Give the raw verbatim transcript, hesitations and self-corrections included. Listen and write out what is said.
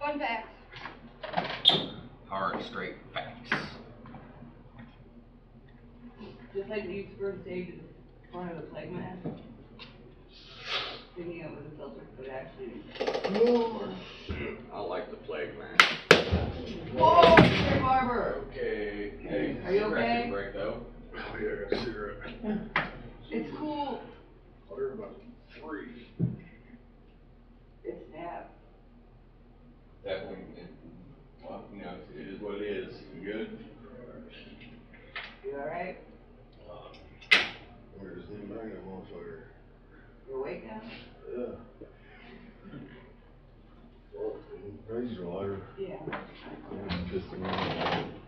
Fun facts. Hard, straight facts. Just like we used to first stage in front of the plague man. Thinking it was a filter, but actually. Oh, shit. I like the plague man. Whoa, Mister Barber! Okay. Hey, Are you cigarette okay? break though. Oh, yeah, I got a cigarette. It's cool. Order about three. It's snap. Definitely, it, well, you know, it is what it is. You good? You alright? Uh, Where does the bang that motherfucker? You awake now? Yeah. Well, razor lighter. Yeah. Just a minute.